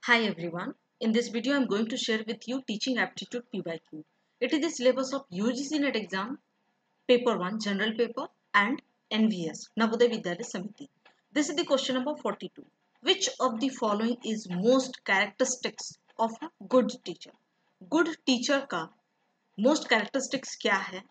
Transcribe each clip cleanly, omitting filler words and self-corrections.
Hi everyone. In this video, I am going to share with you Teaching Aptitude PYQ. It is the syllabus of UGC NET exam, Paper 1, General Paper and NVS, Navodaya Vidyalaya Samiti. This is the question number 42. Which of the following is most characteristics of a good teacher? Good teacher का most characteristics क्या है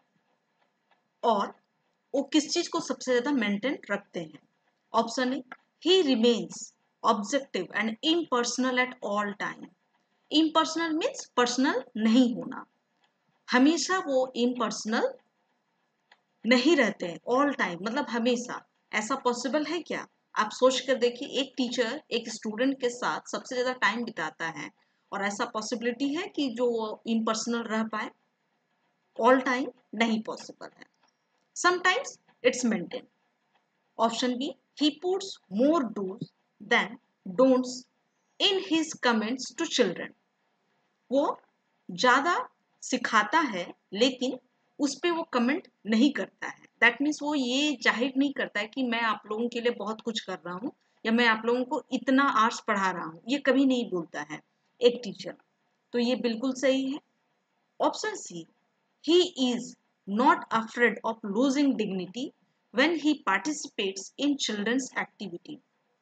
और वो किस चीज को सबसे ज्यादा मेंटेन रखते हैं? Option A, he remains objective and impersonal at all time. Impersonal means personal नहीं होना, हमेशा वो इम्पर्सनल नहीं रहते हैं ऑल टाइम, मतलब हमेशा. ऐसा पॉसिबल है क्या? आप सोच कर देखिए, एक टीचर एक स्टूडेंट के साथ सबसे ज्यादा टाइम बिताता है और ऐसा पॉसिबिलिटी है कि जो इम्पर्सनल रह पाए? ऑल टाइम नहीं पॉसिबल है. Sometimes it's maintain. Option B, he puts more do's than don'ts in his comments to children. वो ज्यादा सिखाता है लेकिन उस पे वो कमेंट नहीं करता है. दैट मीन्स वो ये जाहिर नहीं करता है कि मैं आप लोगों के लिए बहुत कुछ कर रहा हूँ या मैं आप लोगों को इतना आवर्स पढ़ा रहा हूँ, ये कभी नहीं बोलता है एक टीचर. तो ये बिल्कुल सही है. Option C, he is not afraid of losing dignity when he participates in children's activity.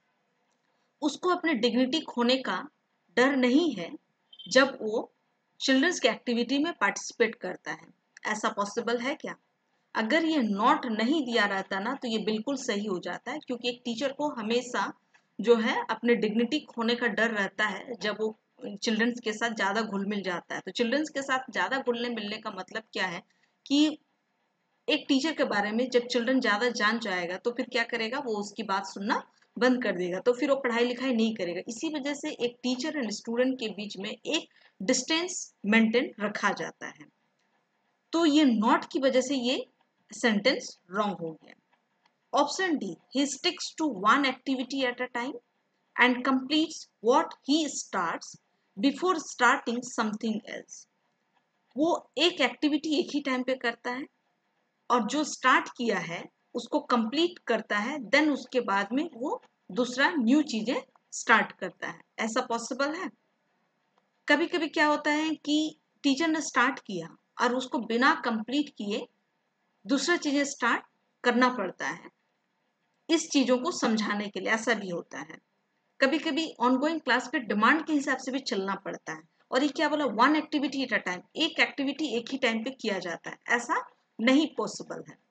उसको अपने डिग्निटी खोने का डर नहीं है जब वो चिल्ड्रंस की एक्टिविटी में पार्टिसिपेट करता है. ऐसा पॉसिबल है क्या? अगर ये नॉट नहीं दिया रहता ना तो ये बिल्कुल सही हो जाता है, क्योंकि एक टीचर को हमेशा जो है अपने डिग्निटी खोने का डर रहता है जब वो चिल्ड्रंस के साथ ज़्यादा घुल मिल जाता है. तो चिल्ड्रंस के साथ ज़्यादा घुलने मिलने का मतलब क्या है कि एक टीचर के बारे में जब चिल्ड्रन ज़्यादा जान जाएगा तो फिर क्या करेगा, वो उसकी बात सुनना बंद कर देगा, तो फिर वो पढ़ाई लिखाई नहीं करेगा. इसी वजह से एक टीचर एंड स्टूडेंट के बीच में एक डिस्टेंस मेंटेन रखा जाता है. तो ये नॉट की वजह से ये सेंटेंस रॉन्ग हो गया. Option D, he sticks to one activity at a time and completes what he starts before starting something else. वो एक एक्टिविटी एक ही टाइम पे करता है और जो स्टार्ट किया है उसको कंप्लीट करता है, देन उसके बाद में वो दूसरा न्यू चीजें स्टार्ट करता है. ऐसा पॉसिबल है? कभी कभी क्या होता है कि टीचर ने स्टार्ट किया और उसको बिना कंप्लीट किए दूसरा चीजें स्टार्ट करना पड़ता है इस चीजों को समझाने के लिए. ऐसा भी होता है. कभी कभी ऑनगोइंग क्लास पे डिमांड के हिसाब से भी चलना पड़ता है. और ये क्या बोला, one activity at a time, एक एक्टिविटी एक ही टाइम पे किया जाता है, ऐसा नहीं पॉसिबल है.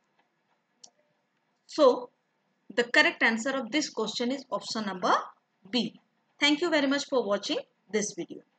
So, the correct answer of this question is option number B. Thank you very much for watching this video.